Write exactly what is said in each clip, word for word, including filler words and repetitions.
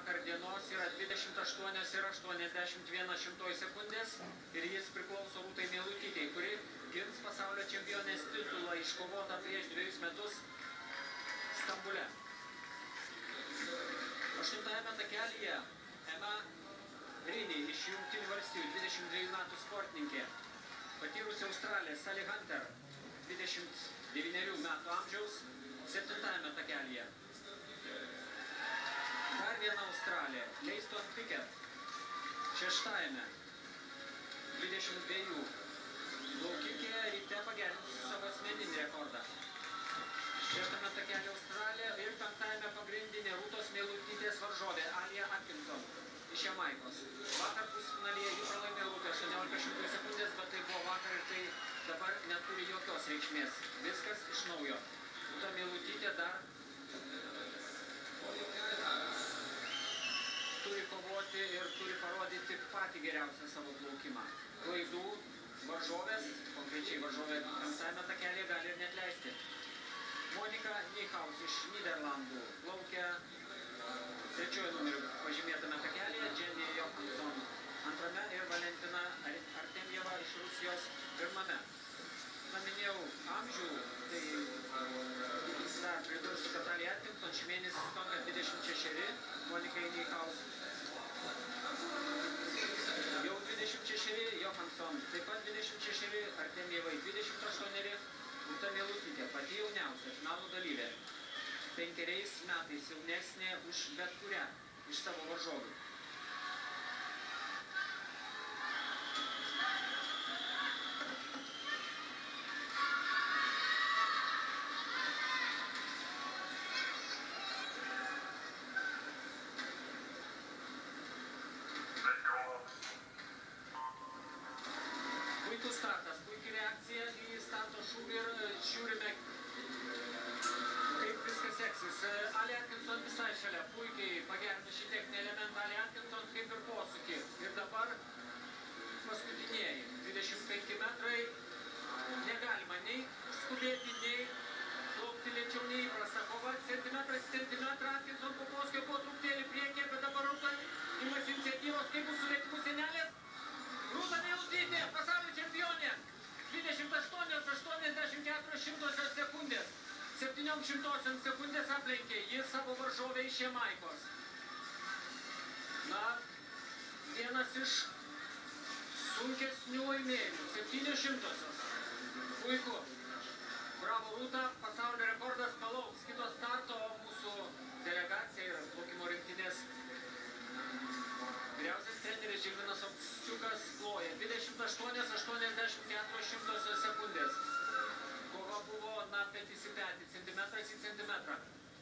vakar dienos yra dvidešimt aštuonios ir aštuoniasdešimt viena šimtoji sekundės ir jis priklauso Rūtai Meilutytei, kuri gins pasaulio čempionės titulą iškovotą prieš dviejus metus Stambule. Aštuntajame takelyje Emma Rini iš Jungtinių valstijų, dvidešimt dviejų metų sportininkė. Patyrusi Australė Sally Hunter, dvidešimt devynerių metų amžiaus, septintajame takelyje. Dar viena Australė, Leiston Pickett, šeštajame, dvidešimt dviejų. Plaukikė ryte pagerinusi savo asmeninį rekordą. Šeštame takelį Australė ir penktajame pagrindinė Rūtos Meilutytės varžovė Alia Atkinson iš Jamaikos. Vakar pusfinalyje ji pralaimėjo Rūtai aštuoniolika šimtųjų sekundės, bet tai buvo vakar ir tai dabar neturi jokios reikšmės. Viskas iš naujo. Rūta Meilutytė dar turi kovoti ir turi parodyti patį geriausią savo plaukimą. Klaidų varžovės, konkrečiai varžovė penktajame takelėje, gali ir neatleisti. Monika Niehaus iš Niderlandų plaukia trečiojo numeriu pažymėtame takelėje, Jenny Johansson antrame ir Valentina Artemjeva iš Rusijos pirmame. Na, minėjau amžių, tai dar pridursiu, kad Alia Atkinson šį mėnesį sukanka dvidešimt šešeri, Monikai Niehaus jau dvidešimt šešeri, Johansson taip pat dvidešimt šešeri, Artemjevai dvidešimt aštuoneri, Rūta Meilutytė, pati jauniausia finalų dalyvė, penkeriais metais jaunesnė už bet kurią iš savo varžovių. Puikus startas, puikiai reakcija į starto šūvį ir žiūrime, kaip viskas seksis. Alia Atkinson visai šalia, puikiai pagerino šį techninį elementą. Alia Atkinson kaip ir posūkį. Ir dabar paskutiniai dvidešimt penki metrai. Negalima nei skubėti, nei plaukti lėčiau, nei įprasta kova. Centimetras, centimetrą Atkinson po posūkio po truputėlį priekį, bet dabar Rūta imasi iniciatyvos, kaip bus suveikimų senelės. Rūta Meilutytė, pasaulio čempionė, dvidešimt aštuonios ir aštuoniasdešimt keturios šimtosios sekundės, septyniom šimtosiom sekundės aplenkė ji savo varžovę iš Jamaikos. Na, vienas iš sunkesnių laimėjimų, septynios šimtosios. Puiku. Bravo Rūta, pasaulio rekordas palauks kito starto mūsų delegacija ir plaukimo rinktinės. Vyriausias treneris Žilvinas Ovsiukas ploja dvidešimt aštuonios ir aštuoniasdešimt keturios šimtosios sekundės. Kova buvo, na, petys į petį, centimetras į centimetrą.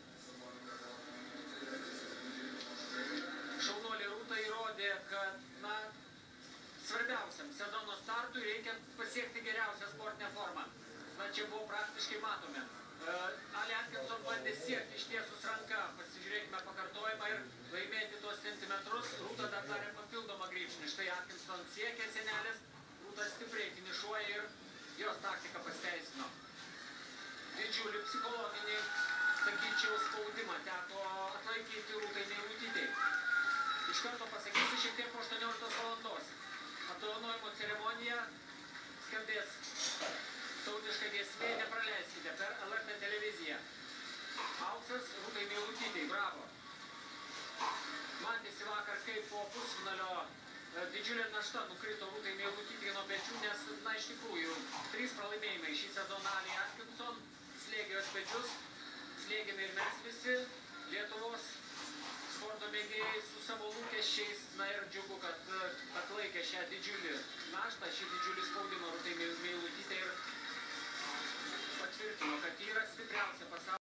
Šaunuolė Rūta įrodė, kad, na, svarbiausiam sezono startui reikia pasiekti geriausią sportinę formą. Na, čia buvo praktiškai matome. Alia Atkinson bandė siekti ištiesus ranką, pasižiūrėkime pakartojimą ir laimėti tuos centimetrus. Rūta dar darė papildomą grybšnį. Štai Atkinson siekė senelės, Rūta stipriai finišuoja ir jos taktika pasiteisino. Didžiulį psichologinį, sakyčiau, spaudimą teko atlaikyti Rūtai Meilutytei. Iš karto pasakysiu šiek tiek po aštuonioliktos valandos. Apdovanojimo ceremonija skambės tautiška giesmė, nepraleiskite per L R T televiziją. Auksas Rūtai Meilutytei, bravo. Matėsi vakar, kaip po pusfinalio didžiulė našta nukrito Rūtai Meilutytei nuo pečių, nes, na, iš tikrųjų, trys pralaimėjimai šį sezoną. Alia Atkinson slėgė jos pečius, slėgėme ir mes visi, Lietuvos sporto mėgėjai su savo lūkesčiais. Na ir džiugu, kad atlaikė šią didžiulį naštą, šį didžiulį spaudimą Rūtai Meilutytei ir patvirtino, kad yra stipriausia pasaulio.